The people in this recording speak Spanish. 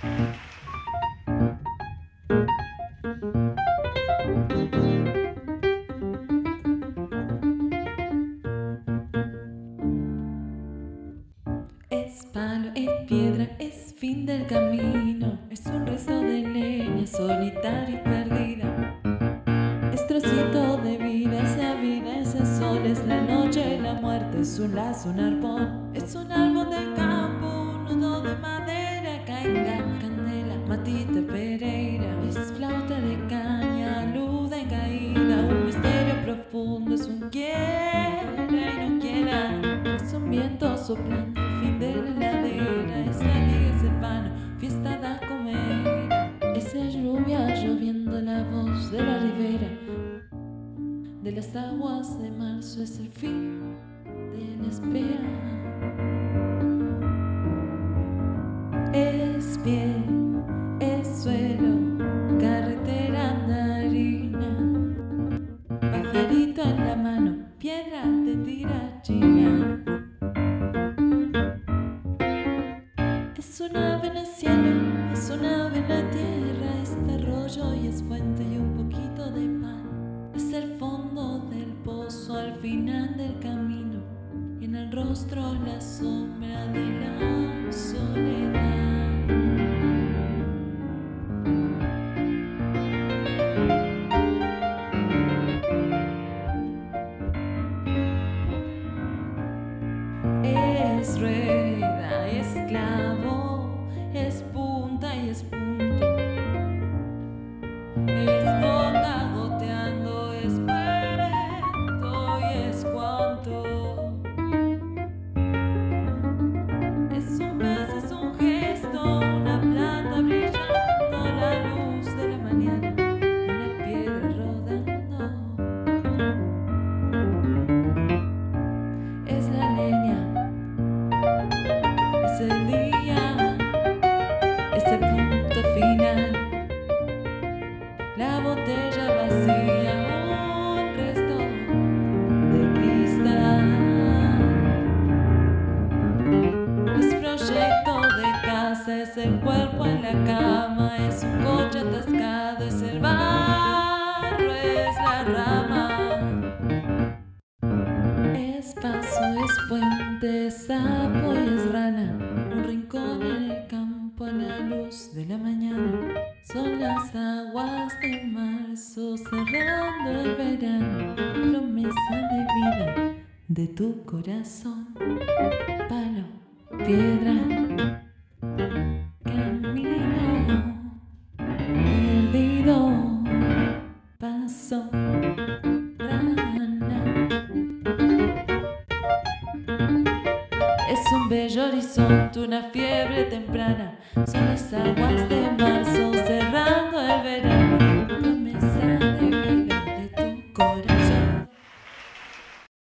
Es palo, es piedra, es fin del camino. Es un resto de leña solitaria y perdida. Es trocito de vida, ese sol es la noche y la muerte. Es un lazo, un arpón, es un árbol del campo, un nudo de madera, cainga, candela, matita, pereira. Es flauta de caña, luda en caída, un misterio profundo, es un quiera y no quiera. Es un viento soplando el fin de la heladera, es la liga, es el vano, fiesta da comer. Esa lluvia lloviendo la voz de la ribera, de las aguas de marzo, es el fin de la espera. Es pie, es suelo, carretera andarina, pajarito en la mano, piedra de tirachina. Es un ave en el cielo, es un ave en la tierra, es arroyo y es fuente y un poquito de pan. Es el fondo del pozo al final del camino y en el rostro la sombra de la soledad. Es rueda, es clavo, es punta y es punto. Es gota goteando, es cuento y es cuanto. Es un pez, es un gesto, una planta brillando, la luz de la mañana, una piedra rodando. Es la leña, es el día, es el punto final. La botella vacía, un resto de cristal. Es proyecto de casa, es el cuerpo en la cama, es un coche atascado, es el barro, es la rama. Es paso, es puente, es sapo y es rana, un rincón en el campo a la luz de la mañana. Son las aguas de marzo cerrando el verano, promesa de vida de tu corazón. Palo, piedra, camino perdido, paso, rana. Es un bello horizonte, una fiebre temprana, son las aguas de marzo cerradas